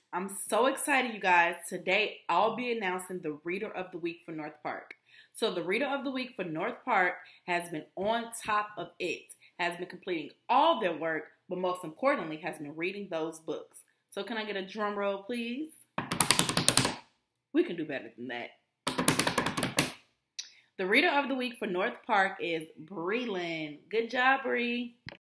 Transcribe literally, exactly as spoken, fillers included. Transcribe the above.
I'm so excited, you guys. Today, I'll be announcing the Reader of the Week for North Park. So the Reader of the Week for North Park has been on top of it, has been completing all their work, but most importantly, has been reading those books. So can I get a drum roll, please? We can do better than that. The Reader of the Week for North Park is Breland. Good job, Bree.